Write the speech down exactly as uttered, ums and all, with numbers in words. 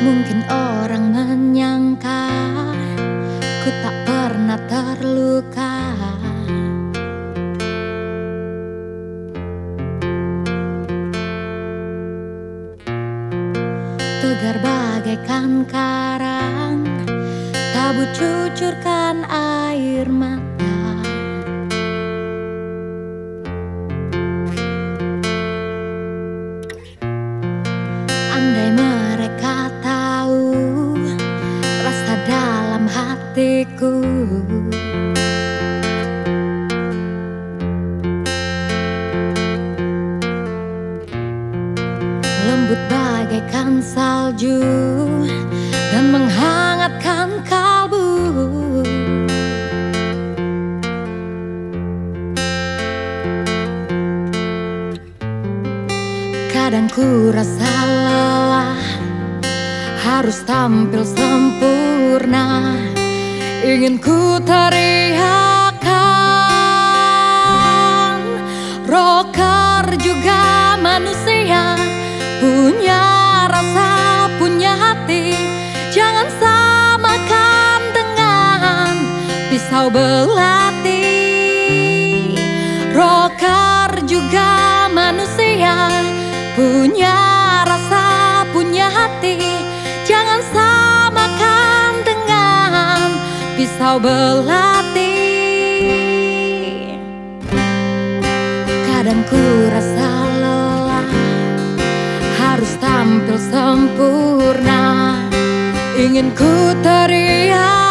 Mungkin orang menyangka ku tak pernah terluka, tegar bagaikan karang, tabu cucurkan air mata. Andai mereka tahu rasa dalam hatiku, lembut bagaikan salju dan menghangatkan kalbu. Kadang ku rasa lelah, harus tampil sempurna, ingin ku teriakkan, rocker juga manusia, punya rasa, punya hati. Jangan samakan dengan pisau belati. Rocker juga manusia, punya rasa, punya hati. Jangan samakan dengan pisau belati. Kadang ku rasa lelah, harus tampil sempurna, ingin ku teriak,